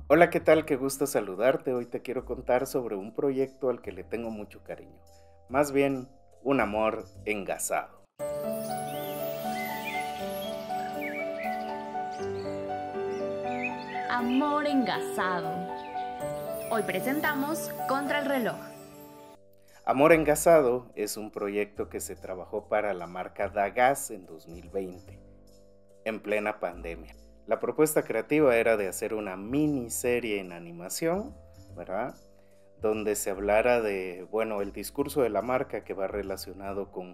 Hola, ¿qué tal? Qué gusto saludarte. Hoy te quiero contar sobre un proyecto al que le tengo mucho cariño. Más bien, un amor engasado. Amor engasado. Hoy presentamos Contra el reloj. Amor engasado es un proyecto que se trabajó para la marca Dagas en 2020, en plena pandemia. La propuesta creativa era de hacer una miniserie en animación, ¿verdad? Donde se hablara de, bueno, el discurso de la marca que va relacionado con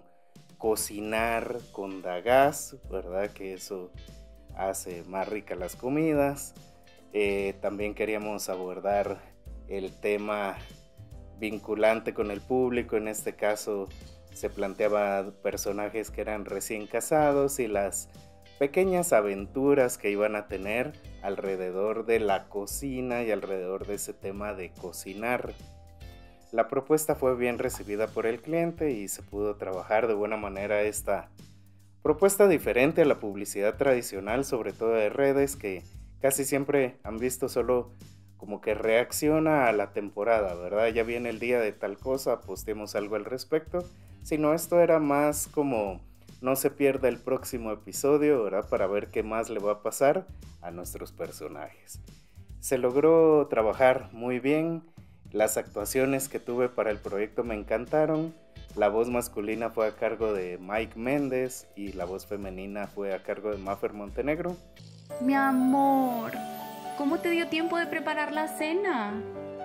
cocinar con Dagas, ¿verdad? Que eso hace más ricas las comidas. También queríamos abordar el tema vinculante con el público. En este caso se planteaba personajes que eran recién casados y las pequeñas aventuras que iban a tener alrededor de la cocina y alrededor de ese tema de cocinar. La propuesta fue bien recibida por el cliente y se pudo trabajar de buena manera esta propuesta diferente a la publicidad tradicional, sobre todo de redes, que casi siempre han visto solo como que reacciona a la temporada, ¿verdad? Ya viene el día de tal cosa, postemos algo al respecto. Sino esto era más como no se pierda el próximo episodio, ¿verdad? Para ver qué más le va a pasar a nuestros personajes. Se logró trabajar muy bien. Las actuaciones que tuve para el proyecto me encantaron. La voz masculina fue a cargo de Mike Méndez y la voz femenina fue a cargo de Mafer Montenegro, Mi amor, ¿cómo te dio tiempo de preparar la cena?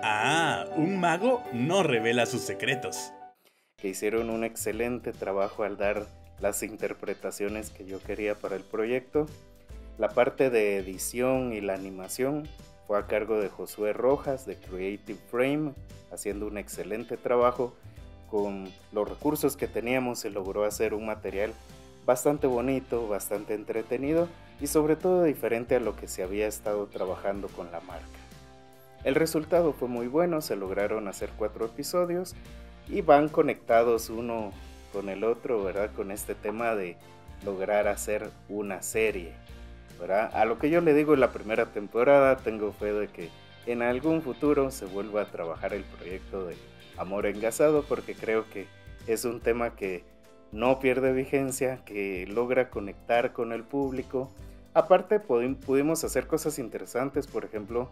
Un mago no revela sus secretos. que hicieron un excelente trabajo al dar las interpretaciones que yo quería para el proyecto. La parte de edición y la animación fue a cargo de Josué Rojas de Creative Frame, haciendo un excelente trabajo. Con los recursos que teníamos se logró hacer un material bastante bonito, bastante entretenido y sobre todo diferente a lo que se había estado trabajando con la marca. El resultado fue muy bueno, se lograron hacer 4 episodios y van conectados uno con el otro, ¿verdad? Con este tema de lograr hacer una serie, ¿verdad? A lo que yo le digo en la primera temporada, tengo fe de que en algún futuro se vuelva a trabajar el proyecto de Amor Engasado, porque creo que es un tema que no pierde vigencia, que logra conectar con el público. Aparte pudimos hacer cosas interesantes, por ejemplo,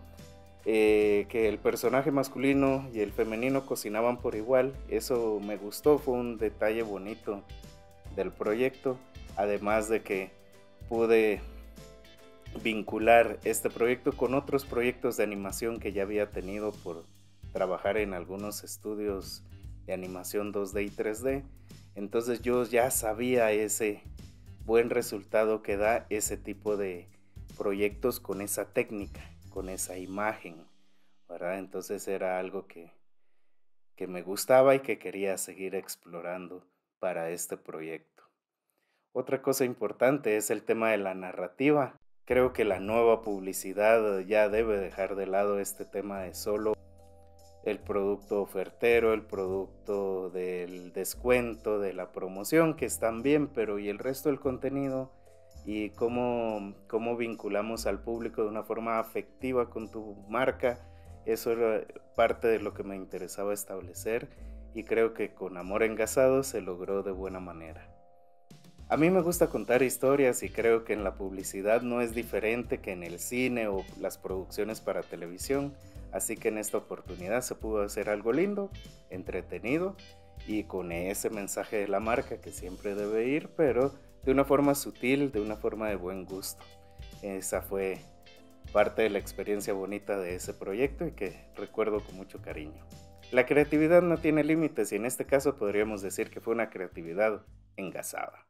que el personaje masculino y el femenino cocinaban por igual. Eso me gustó, fue un detalle bonito del proyecto, además de que pude vincular este proyecto con otros proyectos de animación que ya había tenido por trabajar en algunos estudios de animación 2D y 3D. Entonces yo ya sabía ese buen resultado que da ese tipo de proyectos con esa técnica, con esa imagen, ¿verdad? Entonces era algo que me gustaba y que quería seguir explorando para este proyecto. Otra cosa importante es el tema de la narrativa. Creo que la nueva publicidad ya debe dejar de lado este tema de solo el producto ofertero, el producto del descuento, de la promoción, que están bien, pero ¿y el resto del contenido? ¿Y cómo vinculamos al público de una forma afectiva con tu marca? Eso era parte de lo que me interesaba establecer y creo que con Amor Engasado se logró de buena manera. A mí me gusta contar historias y creo que en la publicidad no es diferente que en el cine o las producciones para televisión, así que en esta oportunidad se pudo hacer algo lindo, entretenido y con ese mensaje de la marca que siempre debe ir, pero de una forma sutil, de una forma de buen gusto. Esa fue parte de la experiencia bonita de ese proyecto y que recuerdo con mucho cariño. La creatividad no tiene límites y en este caso podríamos decir que fue una creatividad engasada.